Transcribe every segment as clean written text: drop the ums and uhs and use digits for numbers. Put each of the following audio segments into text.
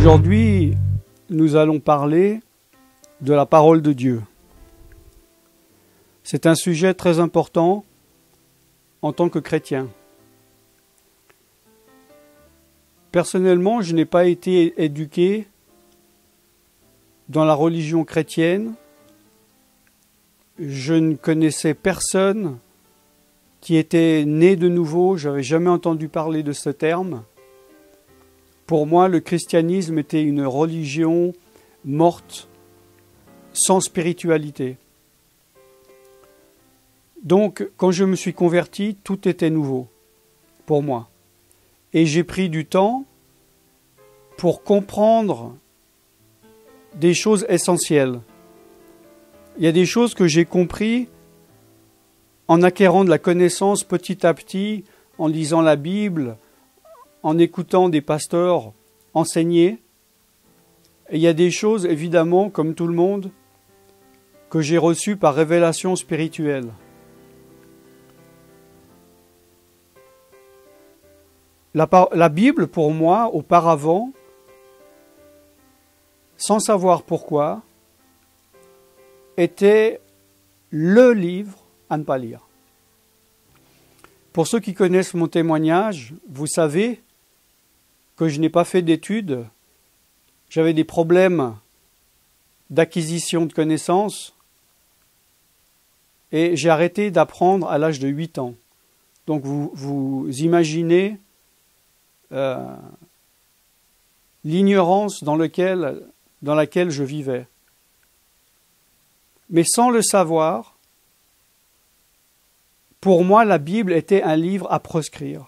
Aujourd'hui, nous allons parler de la parole de Dieu. C'est un sujet très important en tant que chrétien. Personnellement, je n'ai pas été éduqué dans la religion chrétienne. Je ne connaissais personne qui était né de nouveau. Je n'avais jamais entendu parler de ce terme. Pour moi, le christianisme était une religion morte, sans spiritualité. Donc, quand je me suis converti, tout était nouveau pour moi. Et j'ai pris du temps pour comprendre des choses essentielles. Il y a des choses que j'ai compris en acquérant de la connaissance petit à petit, en lisant la Bible, en écoutant des pasteurs enseigner. Et il y a des choses, évidemment, comme tout le monde, que j'ai reçues par révélation spirituelle. La Bible, pour moi, auparavant, sans savoir pourquoi, était le livre à ne pas lire. Pour ceux qui connaissent mon témoignage, vous savez que je n'ai pas fait d'études. J'avais des problèmes d'acquisition de connaissances et j'ai arrêté d'apprendre à l'âge de 8 ans. Donc vous imaginez l'ignorance dans laquelle je vivais. Mais sans le savoir, pour moi, la Bible était un livre à proscrire.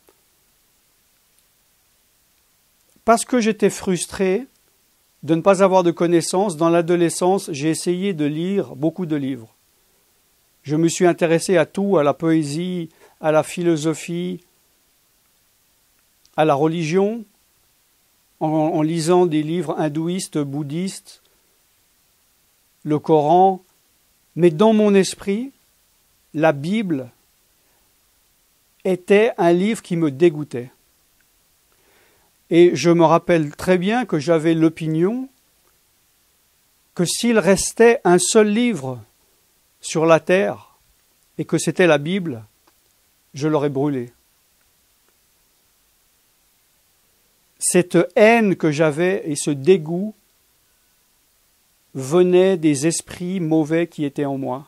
Parce que j'étais frustré de ne pas avoir de connaissances, dans l'adolescence, j'ai essayé de lire beaucoup de livres. Je me suis intéressé à tout, à la poésie, à la philosophie, à la religion, en lisant des livres hindouistes, bouddhistes, le Coran. Mais dans mon esprit, la Bible était un livre qui me dégoûtait. Et je me rappelle très bien que j'avais l'opinion que s'il restait un seul livre sur la terre et que c'était la Bible, je l'aurais brûlé. Cette haine que j'avais et ce dégoût venaient des esprits mauvais qui étaient en moi,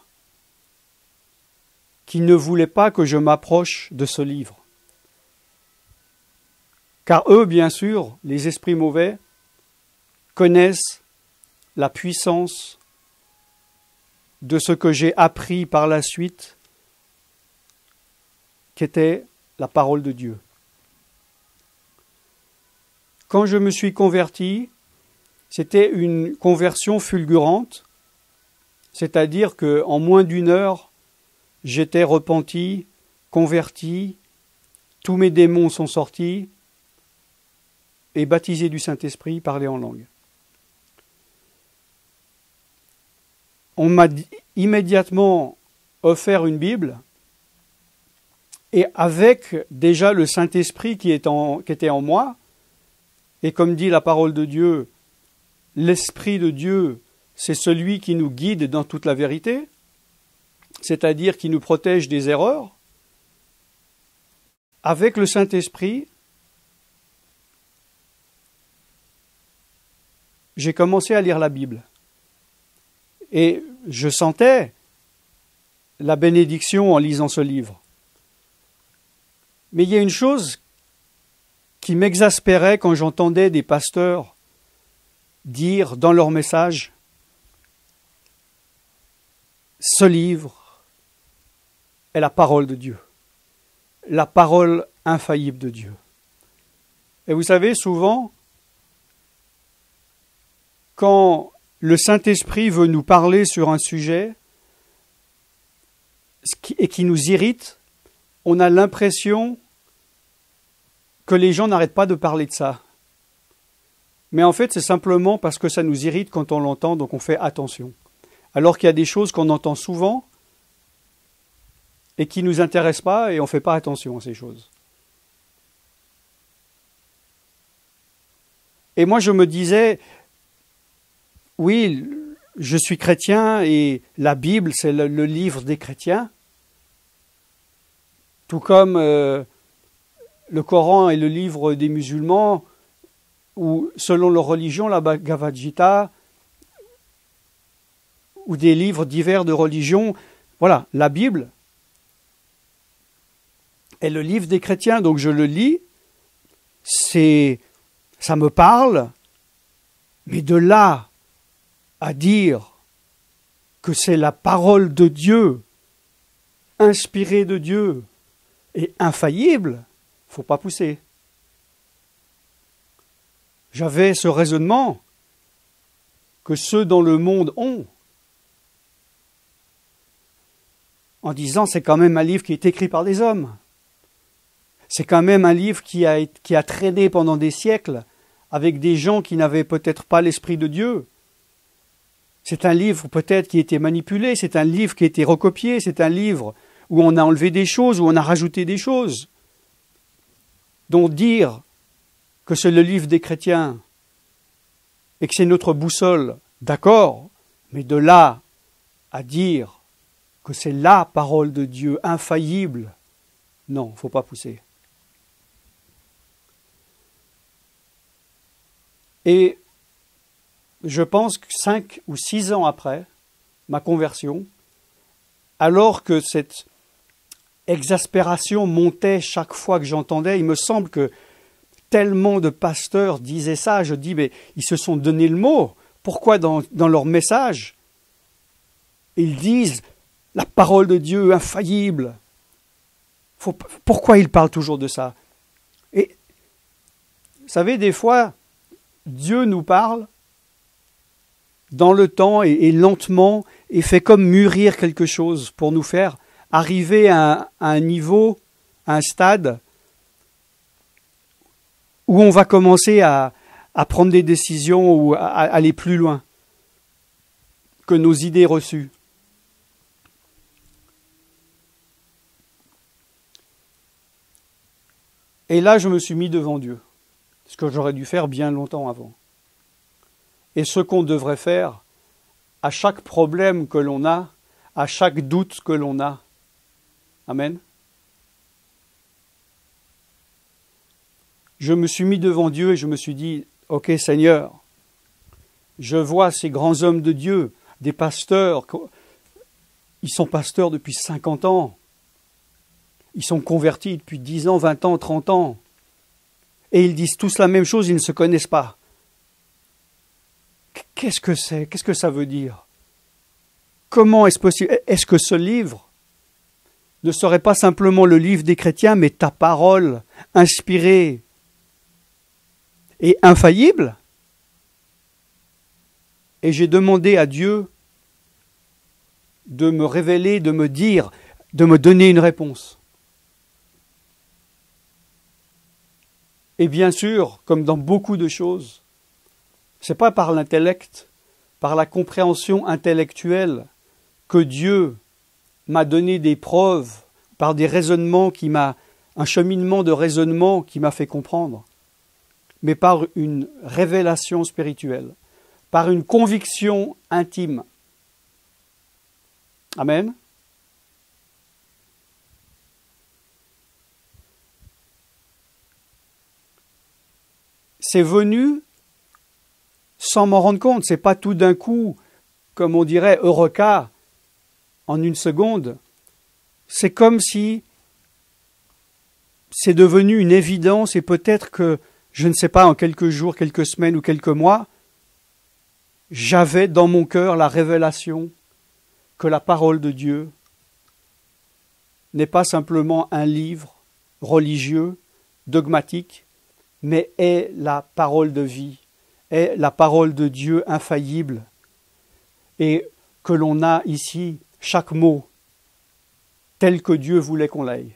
qui ne voulaient pas que je m'approche de ce livre. Car eux, bien sûr, les esprits mauvais, connaissent la puissance de ce que j'ai appris par la suite, qu'était la parole de Dieu. Quand je me suis converti, c'était une conversion fulgurante, c'est-à-dire qu'en moins d'une heure, j'étais repenti, converti, tous mes démons sont sortis, et baptisé du Saint-Esprit, parler en langue. On m'a immédiatement offert une Bible, et avec déjà le Saint-Esprit qui était en moi, et comme dit la parole de Dieu, l'Esprit de Dieu, c'est celui qui nous guide dans toute la vérité, c'est-à-dire qui nous protège des erreurs. Avec le Saint-Esprit, j'ai commencé à lire la Bible. Et je sentais la bénédiction en lisant ce livre. Mais il y a une chose qui m'exaspérait quand j'entendais des pasteurs dire dans leur message « Ce livre est la parole de Dieu, la parole infaillible de Dieu. » Et vous savez, souvent, quand le Saint-Esprit veut nous parler sur un sujet et qui nous irrite, on a l'impression que les gens n'arrêtent pas de parler de ça. Mais en fait, c'est simplement parce que ça nous irrite quand on l'entend, donc on fait attention. Alors qu'il y a des choses qu'on entend souvent et qui ne nous intéressent pas et on ne fait pas attention à ces choses. Et moi, je me disais, oui, je suis chrétien et la Bible, c'est le livre des chrétiens. Tout comme le Coran est le livre des musulmans, ou selon leur religion, la Bhagavad Gita, ou des livres divers de religion. Voilà, la Bible est le livre des chrétiens, donc je le lis, ça me parle, mais de là à dire que c'est la parole de Dieu, inspirée de Dieu et infaillible, faut pas pousser. J'avais ce raisonnement que ceux dans le monde ont, en disant c'est quand même un livre qui est écrit par des hommes. C'est quand même un livre qui a traîné pendant des siècles avec des gens qui n'avaient peut-être pas l'Esprit de Dieu. C'est un livre peut-être qui a été manipulé, c'est un livre qui a été recopié, c'est un livre où on a enlevé des choses, où on a rajouté des choses. Donc dire que c'est le livre des chrétiens et que c'est notre boussole, d'accord, mais de là à dire que c'est la parole de Dieu infaillible, non, il ne faut pas pousser. Et je pense que 5 ou 6 ans après ma conversion, alors que cette exaspération montait chaque fois que j'entendais, il me semble que tellement de pasteurs disaient ça, je dis, mais ils se sont donné le mot. Pourquoi dans leur message, ils disent la parole de Dieu infaillible? Pourquoi ils parlent toujours de ça? Et vous savez, des fois, Dieu nous parle dans le temps et lentement et fait comme mûrir quelque chose pour nous faire arriver à un niveau, à un stade où on va commencer à prendre des décisions ou à aller plus loin que nos idées reçues. Et là, je me suis mis devant Dieu, ce que j'aurais dû faire bien longtemps avant. Et ce qu'on devrait faire à chaque problème que l'on a, à chaque doute que l'on a. Amen. Je me suis mis devant Dieu et je me suis dit, ok Seigneur, je vois ces grands hommes de Dieu, des pasteurs, ils sont pasteurs depuis 50 ans. Ils sont convertis depuis 10 ans, 20 ans, 30 ans. Et ils disent tous la même chose, ils ne se connaissent pas. Qu'est-ce que c'est? Qu'est-ce que ça veut dire? Comment est-ce possible? Est-ce que ce livre ne serait pas simplement le livre des chrétiens, mais ta parole inspirée et infaillible? Et j'ai demandé à Dieu de me révéler, de me dire, de me donner une réponse. Et bien sûr, comme dans beaucoup de choses, ce n'est pas par l'intellect, par la compréhension intellectuelle que Dieu m'a donné des preuves, par des raisonnements un cheminement de raisonnement qui m'a fait comprendre, mais par une révélation spirituelle, par une conviction intime. Amen. C'est venu sans m'en rendre compte. C'est pas tout d'un coup, comme on dirait, eureka, en une seconde. C'est comme si c'est devenu une évidence et peut-être que, je ne sais pas, en quelques jours, quelques semaines ou quelques mois, j'avais dans mon cœur la révélation que la parole de Dieu n'est pas simplement un livre religieux, dogmatique, mais est la parole de vie, est la parole de Dieu infaillible, et que l'on a ici chaque mot tel que Dieu voulait qu'on l'aille.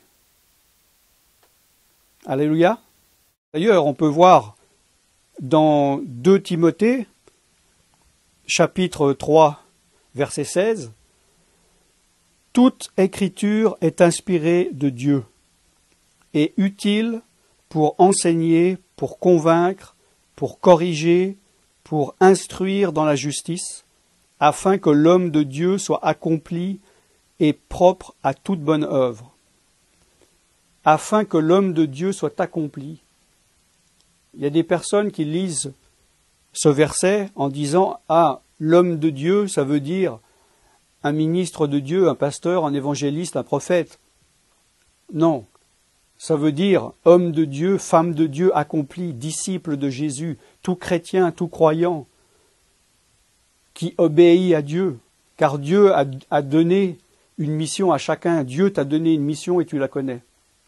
Alléluia. D'ailleurs, on peut voir dans 2 Timothée, chapitre 3, verset 16, « Toute écriture est inspirée de Dieu et utile pour enseigner, pour convaincre, pour corriger, pour instruire dans la justice, afin que l'homme de Dieu soit accompli et propre à toute bonne œuvre. Afin que l'homme de Dieu soit accompli. Il y a des personnes qui lisent ce verset en disant « Ah, l'homme de Dieu, ça veut dire un ministre de Dieu, un pasteur, un évangéliste, un prophète. » Non, ça veut dire homme de Dieu, femme de Dieu accompli, disciple de Jésus, tout chrétien, tout croyant, qui obéit à Dieu, car Dieu a donné une mission à chacun. Dieu t'a donné une mission et tu la connais.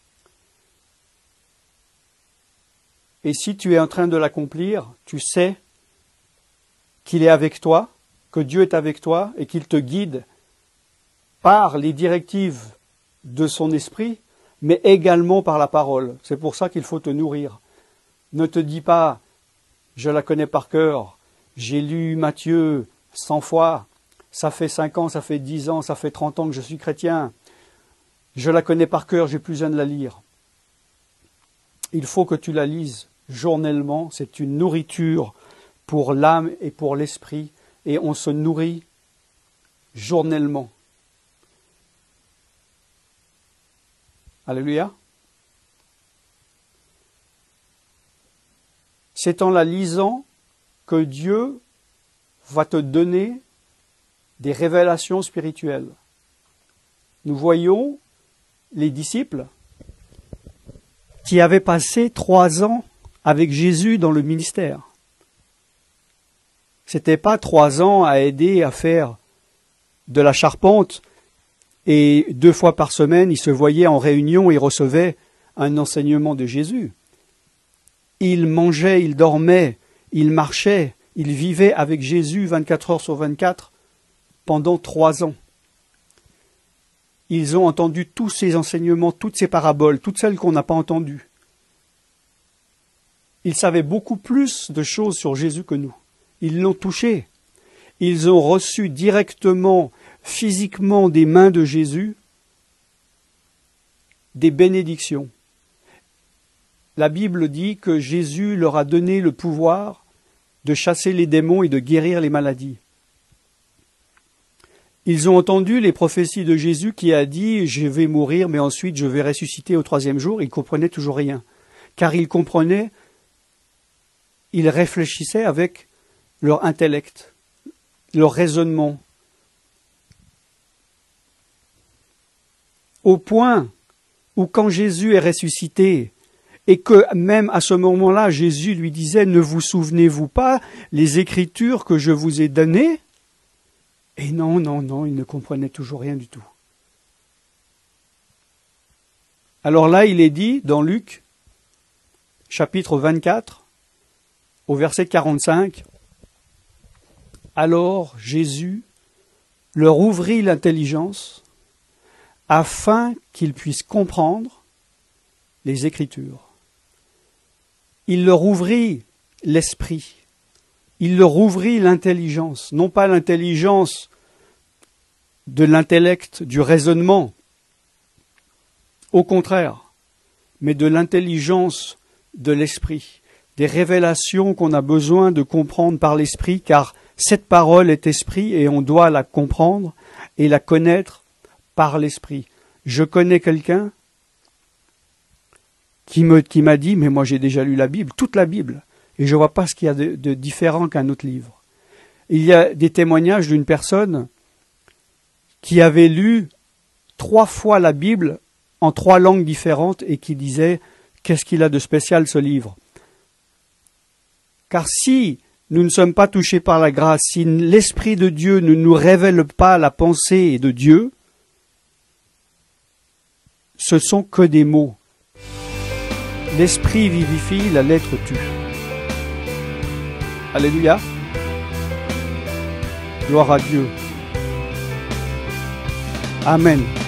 Et si tu es en train de l'accomplir, tu sais qu'il est avec toi, que Dieu est avec toi et qu'il te guide par les directives de son esprit, mais également par la parole. C'est pour ça qu'il faut te nourrir. Ne te dis pas, je la connais par cœur, j'ai lu Matthieu 100 fois, ça fait 5 ans, ça fait 10 ans, ça fait 30 ans que je suis chrétien, je la connais par cœur, j'ai plus besoin de la lire. Il faut que tu la lises journellement, c'est une nourriture pour l'âme et pour l'esprit, et on se nourrit journellement. Alléluia. C'est en la lisant que Dieu va te donner des révélations spirituelles. Nous voyons les disciples qui avaient passé 3 ans avec Jésus dans le ministère. C'était pas 3 ans à aider à faire de la charpente et 2 fois par semaine, ils se voyaient en réunion et recevaient un enseignement de Jésus. Ils mangeaient, ils dormaient, ils marchaient, ils vivaient avec Jésus 24 heures sur 24 pendant 3 ans. Ils ont entendu tous ces enseignements, toutes ces paraboles, toutes celles qu'on n'a pas entendues. Ils savaient beaucoup plus de choses sur Jésus que nous. Ils l'ont touché. Ils ont reçu directement, physiquement des mains de Jésus, des bénédictions. La Bible dit que Jésus leur a donné le pouvoir de chasser les démons et de guérir les maladies. Ils ont entendu les prophéties de Jésus qui a dit « Je vais mourir, mais ensuite je vais ressusciter au 3e jour ». Ils ne comprenaient toujours rien. Car ils comprenaient, ils réfléchissaient avec leur intellect, leur raisonnement. Au point où quand Jésus est ressuscité, et que même à ce moment-là, Jésus lui disait « Ne vous souvenez-vous pas les Écritures que je vous ai données ?» Et non, ils ne comprenaient toujours rien du tout. Alors là, il est dit dans Luc, chapitre 24, au verset 45, « Alors Jésus leur ouvrit l'intelligence afin qu'ils puissent comprendre les Écritures. Il leur ouvrit l'esprit. Il leur ouvrit l'intelligence, non pas l'intelligence de l'intellect, du raisonnement, au contraire, mais de l'intelligence de l'esprit, des révélations qu'on a besoin de comprendre par l'esprit, car cette parole est esprit et on doit la comprendre et la connaître par l'esprit. Je connais quelqu'un qui m'a dit, mais moi j'ai déjà lu la Bible, toute la Bible, et je ne vois pas ce qu'il y a de différent qu'un autre livre. Il y a des témoignages d'une personne qui avait lu 3 fois la Bible en 3 langues différentes et qui disait « Qu'est-ce qu'il a de spécial ce livre ?» Car si nous ne sommes pas touchés par la grâce, si l'Esprit de Dieu ne nous révèle pas la pensée de Dieu, ce sont que des mots. L'Esprit vivifie, la lettre tue. Alléluia. Gloire à Dieu. Amen.